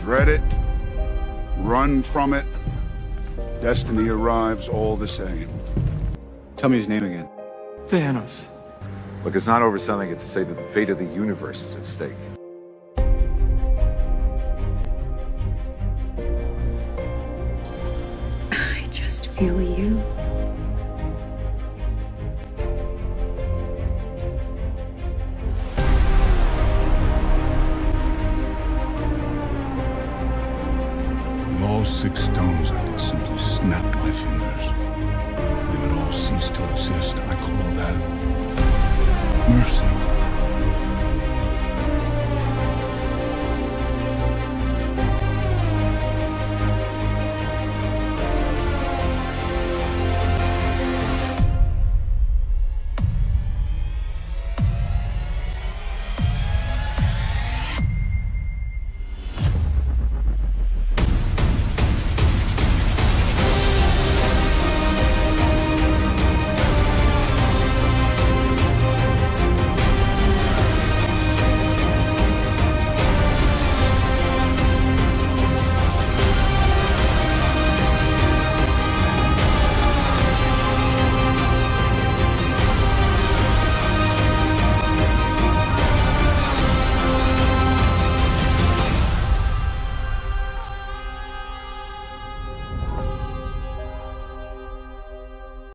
Dread it, run from it, destiny arrives all the same. Tell me his name again. Thanos. Look, it's not overselling it to say that the fate of the universe is at stake. I just feel you. With all 6 stones, I could simply snap my fingers. They would all cease to exist. I call that mercy.